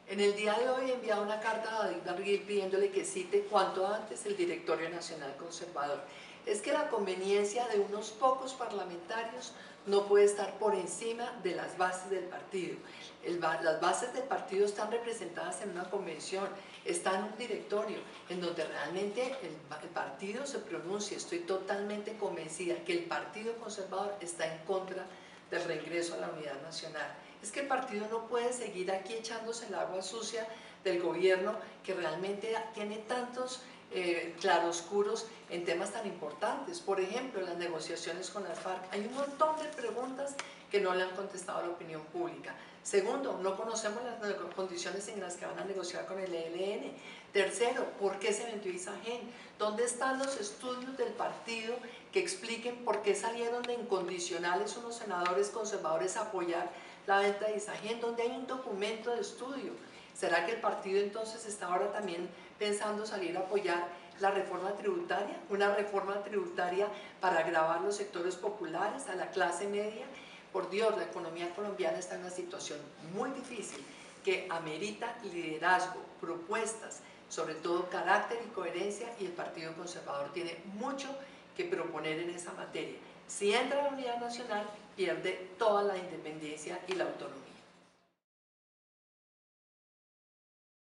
En el día de hoy he enviado una carta a David Barguil pidiéndole que cite cuanto antes el Directorio Nacional Conservador. Es que la conveniencia de unos pocos parlamentarios no puede estar por encima de las bases del partido. Las bases del partido están representadas en una convención, está en un directorio, en donde realmente el partido se pronuncia. Estoy totalmente convencida que el Partido Conservador está en contra del reingreso a la unidad nacional. Es que el partido no puede seguir aquí echándose el agua sucia del gobierno que realmente tiene tantos claroscuros en temas tan importantes. Por ejemplo, las negociaciones con las FARC. Hay un montón de preguntas que no le han contestado a la opinión pública. Segundo, no conocemos las condiciones en las que van a negociar con el ELN. Tercero, ¿por qué se vendió Isagen? ¿Dónde están los estudios del partido que expliquen por qué salieron de incondicionales unos senadores conservadores a apoyar la venta de Isagen? ¿Dónde hay un documento de estudio? ¿Será que el partido entonces está ahora también pensando salir a apoyar la reforma tributaria? Una reforma tributaria para gravar los sectores populares, a la clase media. Por Dios, la economía colombiana está en una situación muy difícil que amerita liderazgo, propuestas, sobre todo carácter y coherencia, y el Partido Conservador tiene mucho que proponer en esa materia. Si entra a la unidad nacional, pierde toda la independencia y la autonomía.